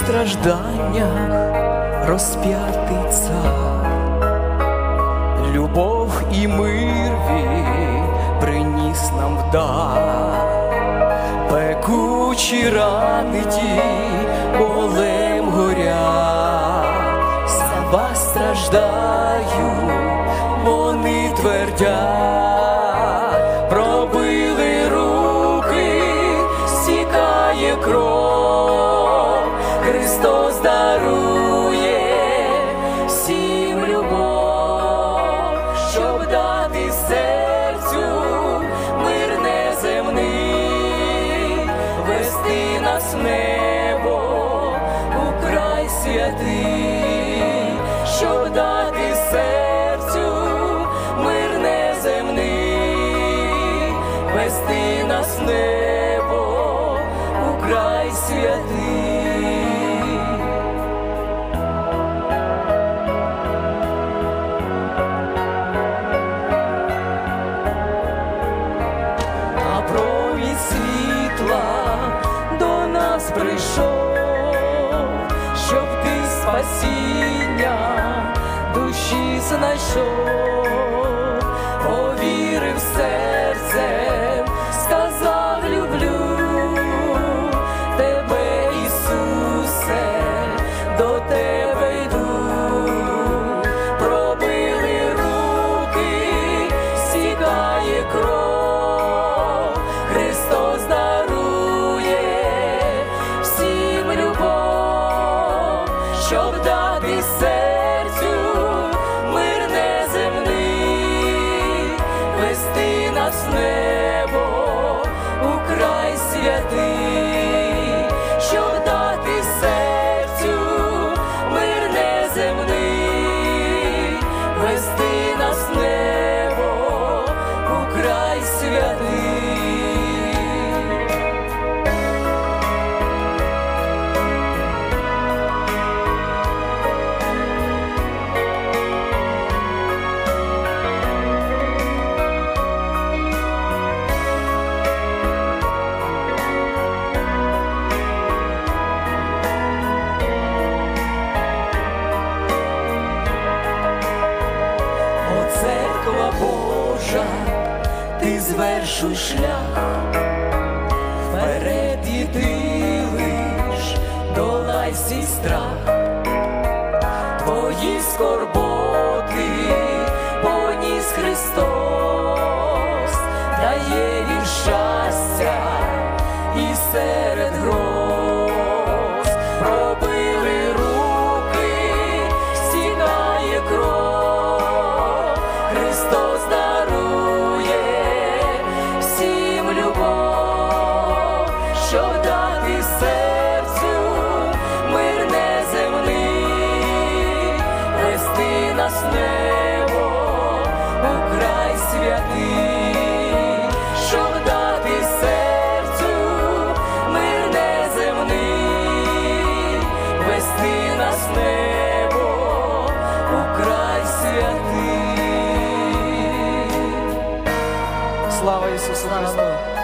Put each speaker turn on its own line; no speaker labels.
стражданнях розп'ятий цар, любов і мир він приніс нам в дар. Пекучі рани ті болем горять, за вас страждаю, вони твердять. Пробили руки, стікає кров, Христос дарує всім любов, щоб дати серцю мир неземний, вести нас в небо у край святий, щоб дати серцю мир неземний, вести нас в небо у край святий. А провід світла до нас прийшов, щоб ти спасіння душі знайшов. Повірив серцем, сказав люблю тебе, Ісусе, до тебе йду. Пробили руки, стікає кров, Христос дарує всім любов, щоб дати серцю мир неземний, вести нас в небо у край святий, щоб дати серцю мир неземний, вести нас в небо у край святий. Церква Божа, ти звершуй шлях, вперед іди лиш, долай всі страх. Твої скорботи поніс Христос, дає він щастя і серед гроз. Пробили руки, стікає кров, Христос дарує всім любов, щоб дати серцю мир неземний, вести нас в небо у край святий, щоб дати серцю мир неземний, вести нас в небо у край святий. Слава Ісусу Христу!